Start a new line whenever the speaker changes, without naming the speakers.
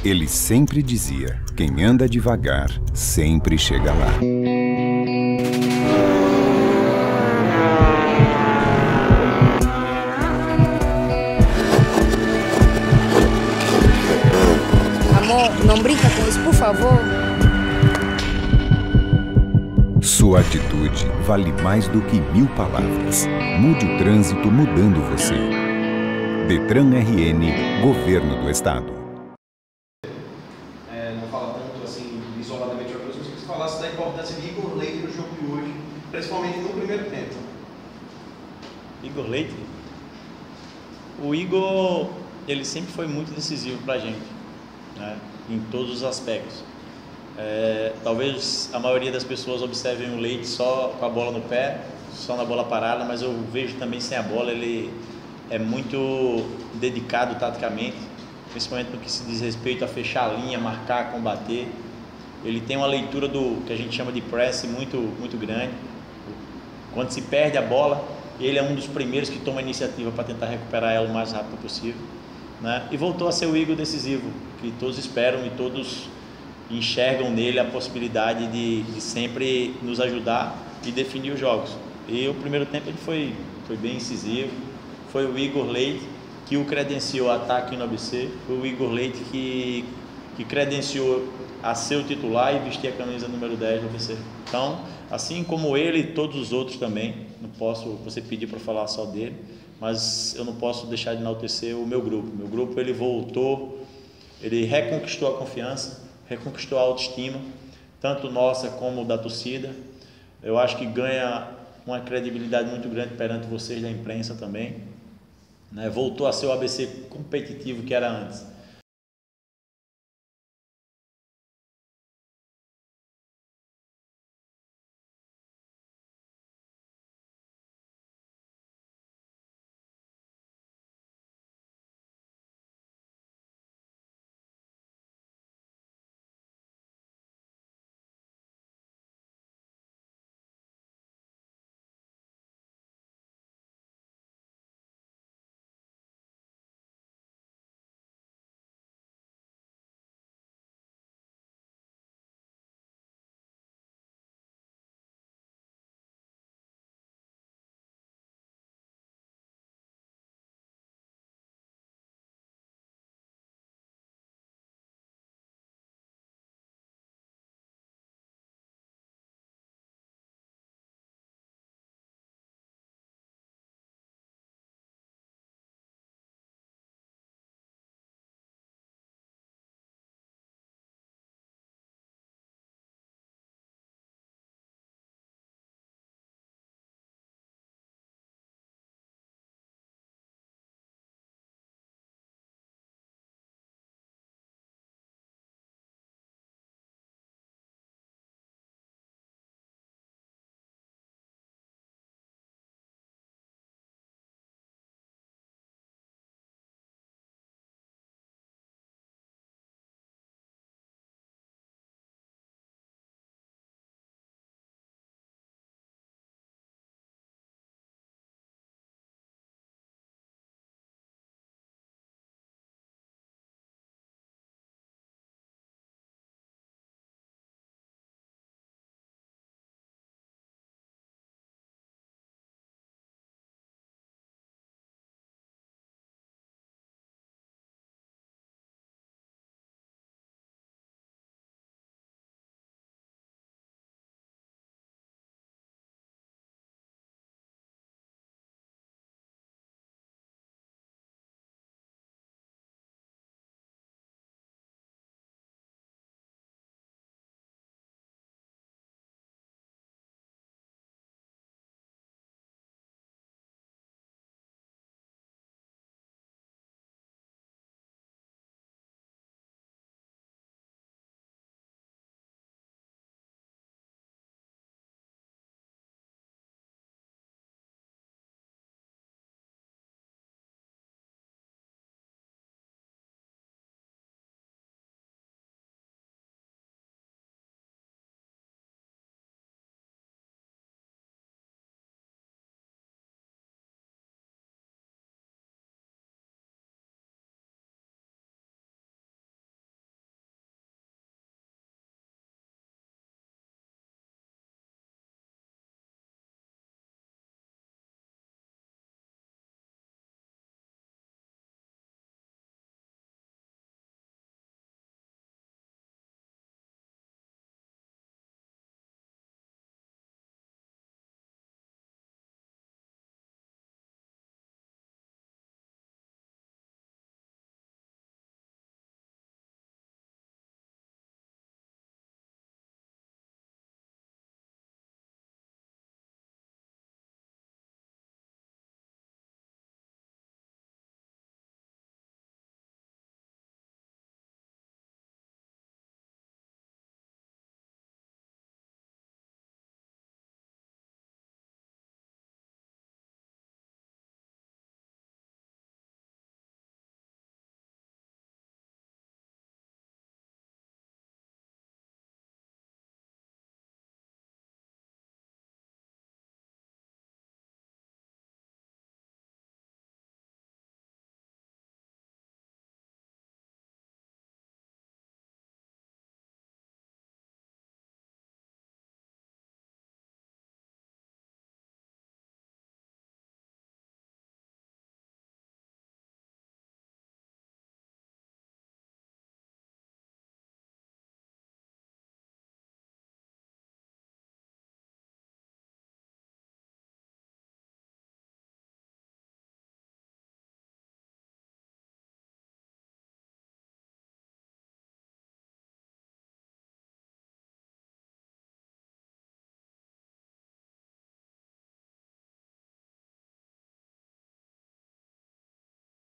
Ele sempre dizia: quem anda devagar sempre chega lá.
Amor, não brinca com isso, por favor.
Sua atitude vale mais do que 1000 palavras. Mude o trânsito mudando você. Detran RN, Governo do Estado.
Não fala tanto assim isoladamente para pessoas, que você falasse da importância de Igor Leite no jogo de hoje, principalmente no primeiro tempo.
Igor Leite? O Igor, ele sempre foi muito decisivo para a gente, né? Em todos os aspectos. Talvez a maioria das pessoas observem o Leite só com a bola no pé, só na bola parada, mas eu vejo também sem a bola. Ele é muito dedicado taticamente, principalmente no que se diz respeito a fechar a linha, marcar, combater. Ele tem uma leitura do que a gente chama de press muito grande. Quando se perde a bola, ele é um dos primeiros que toma a iniciativa para tentar recuperar ela o mais rápido possível, né? E voltou a ser o Igor decisivo, que todos esperam e todos enxergam nele a possibilidade de sempre nos ajudar e definir os jogos. E o primeiro tempo ele foi bem incisivo. Foi o Igor Leite que o credenciou a estar aqui no ABC, foi o Igor Leite que credenciou a ser o titular e vestir a camisa número 10 do ABC. Então, assim como ele e todos os outros também, não posso você pedir para falar só dele, mas eu não posso deixar de enaltecer o meu grupo. Meu grupo, ele voltou, ele reconquistou a confiança, reconquistou a autoestima, tanto nossa como da torcida. Eu acho que ganha uma credibilidade muito grande perante vocês da imprensa também, né? Voltou a ser o ABC competitivo que era antes.